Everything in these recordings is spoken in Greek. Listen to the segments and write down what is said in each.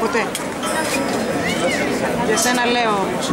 ποτέ. Για σένα λέω όμως.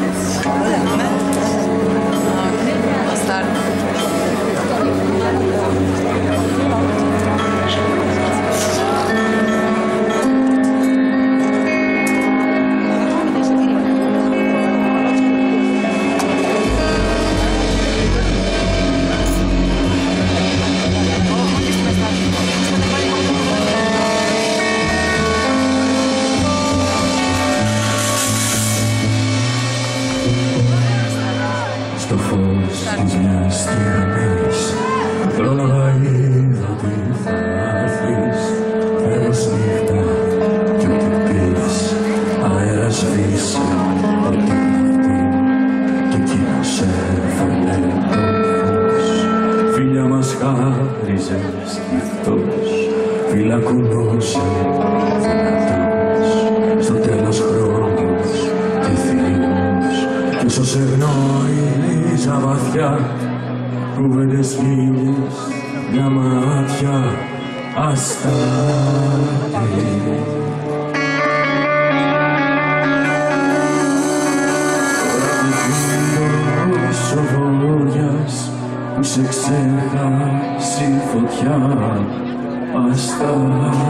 Στο φως της μιας στιγμής πρόλαβα είδα ότι θα έρθεις τέλος νύχτα κι ό,τι πεις αέρα σβήσε ό,τι νύχτη κι εκείνος έφερνε το φως φίλια μας χάριζε σκυφτός φυλακουνούσε δυνατός στο τέλος χρόνος και θύμος κι όσο σε γνώριζα βαθιά κουβέντες χίλιες μια μάτια αστάθη. Τώρα ο βόρειας που σε ξέχασε φωτιά αστάθη.